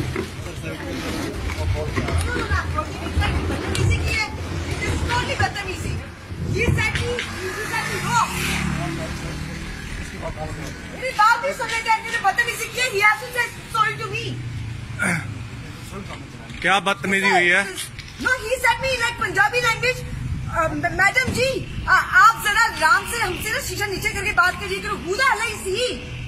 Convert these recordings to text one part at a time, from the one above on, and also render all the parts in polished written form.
کیا بدتمیزی ہوئی ہے؟ No, he said me like Punjabi language. Madam ji آپ ذرا رام سے ہم سے نا شیشہ نیچے کر کے بات کریے کرو. Who the hell is he?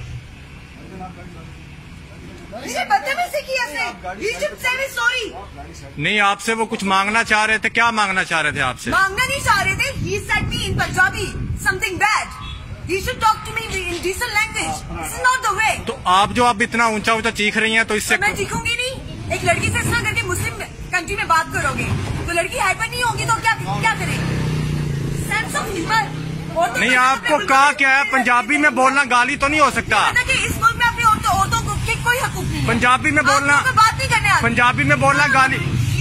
مجھے بدتمیزی کی اس نے. He should say me sorry. نہیں آپ سے وہ کچھ مانگنا چاہ رہے تھے. کیا مانگنا چاہ رہے تھے آپ سے؟ مانگنا نہیں چاہ رہے تھے. He said me in Punjabi something bad. He should talk to me in decent language. This is not the way. تو آپ جو اب اتنا اونچا اونچا چیخ رہی ہیں تو اس سے میں چیخوں گی نہیں. ایک لڑکی سے اس طرح کر کے مسلم کنٹری میں بات کرو گے تو لڑکی ہائپر نہیں ہوگی تو کیا کرے؟ Sense of humour. نہیں آپ کو کہا کیا ہے پنجابی میں بولنا گالی تو نہیں ہو سکتا. کہ اس ملک میں اپنی عورتوں کو کوئی حقوق نہیں. پنجابی میں بولنا بات نہیں کرنے. پنجابی میں بولنا گالی.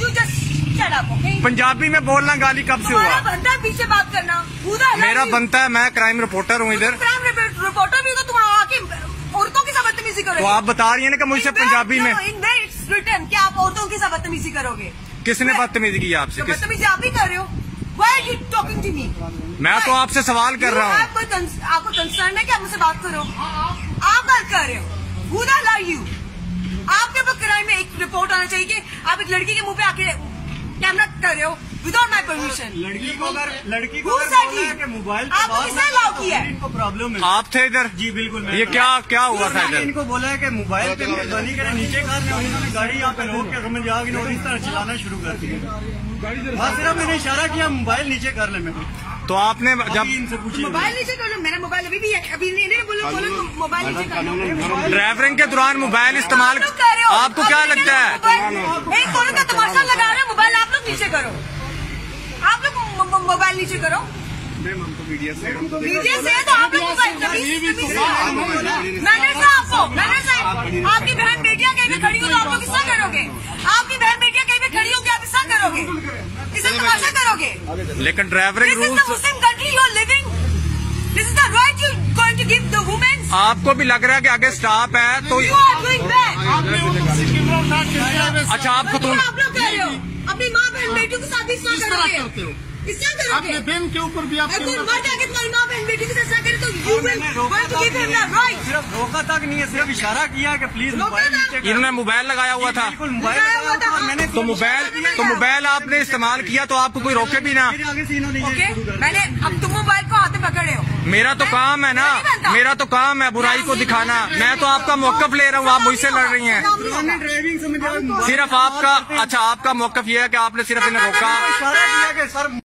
پنجابی میں بولنا گالی کب سے ہوا؟ بنتا ہے پیچھے بات کرنا. میرا بنتا ہے. میں کرائم رپورٹر ہوں ادھر. کرائم رپورٹر بھی تو تم آ کے عورتوں کے ساتھ بدتمیزی کرو. تو آپ بتا رہی ہیں نا کہ مجھ سے پنجابی میں کیا آپ عورتوں کے ساتھ بدتمیزی کرو گے؟ کس نے بدتمیزی کی آپ سے؟ بدتمیزی آپ ہی کر رہے ہو. Why are you talking to me? میں تو آپ سے سوال کر رہا ہوں. آپ کو کنسرن ہے کہ آپ مجھ سے بات کرو. آپ بات کر رہے ہو. Who the hell are you? آپ کے اوپر کرائم میں ایک رپورٹ آنا چاہیے کہ آپ ایک لڑکی کے منہ پہ آ کے کیمرہ کر رہے ہو وداؤٹ مائی پرمیشن. لڑکی کو اگر موبائل کو پرابلم ہے. آپ تھے ادھر؟ جی بالکل. یہ کیا ہوا تھا ادھر؟ ان کو بولا ہے کہ موبائل پہ مہربانی کریں نیچے کر لیں. انہوں نے گاڑی یہاں پہ روک کے سمجھ آ گئی اور اس طرح چلانا شروع کر دیا. بس صرف میں نے اشارہ کیا موبائل نیچے کر لیں. میں تو آپ نے جب موبائل نیچے کر لو. میرا موبائل ابھی بھی ہے. ابھی نہیں بولو موبائل نیچے کر لو. ڈرائیورنگ کے دوران موبائل استعمال آپ کو کیا لگتا ہے؟ ایک فون کا تماشا لگا رہے ہیں. موبائل آپ لوگ نیچے کرو. آپ لوگ موبائل نیچے کرو. میڈیا سے تو آپ لوگ میں نے کہا آپ کو آپ کی بہن بیٹیاں کہیں پہ کھڑی ہو تو آپ لوگ اس طرح کرو گے. آپ کی بہن بیٹیاں کہیں پہ کھڑی ہو کے آپ اس طرح کرو گے. اسے تماشا کرو گے. لیکن driving This is the Muslim country you are living. This is the right you going to give the women. آپ کو بھی لگ رہا ہے کہ آگے سٹاپ ہے تو You are doing bad. اچھا آپ کو تو آپ لوگ کہہ رہے ہو اپنی ماں بہن بیٹیوں کے ساتھ اس طرح کرو گے. اس طرح کرو گے. بہن کے اوپر بھی آپ اگر مر جا کے تمہاری ماں بہن بیٹی کے ساتھ کرے تو you will going to give him the right. صرف روکا تک نہیں ہے. صرف اشارہ کیا کہ پلیز موبائل نیچے کریں. انہوں نے موبائل لگایا ہوا تھا. تو موبائل آپ نے استعمال کیا تو آپ کو کوئی روکے بھی نہ. میں نے اب تم موبائل کو ہاتھ میں پکڑے ہو. میرا تو کام ہے نا. میرا تو کام ہے برائی کو دکھانا. میں تو آپ کا موقف لے رہا ہوں. آپ مجھ سے لڑ رہی ہیں. صرف آپ کا اچھا آپ کا موقف یہ ہے کہ آپ نے صرف انہیں روکا.